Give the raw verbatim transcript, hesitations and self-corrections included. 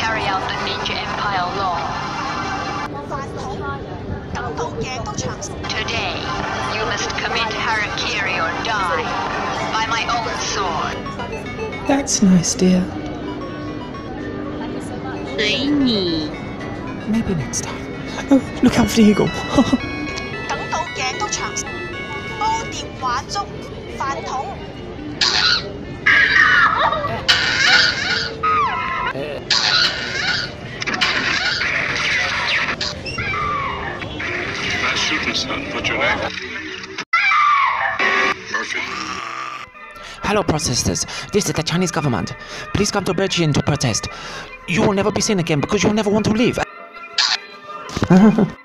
carry out the Ninja Empire law. Today, you must commit harakiri or die by my own sword. That's nice, dear. Maybe next time. Oh, look out for the eagle. Nice shooting, son. What's your name? Murphy. Hello, protesters. This is the Chinese government. Please come to Beijing to protest. You will never be seen again because you will never want to leave.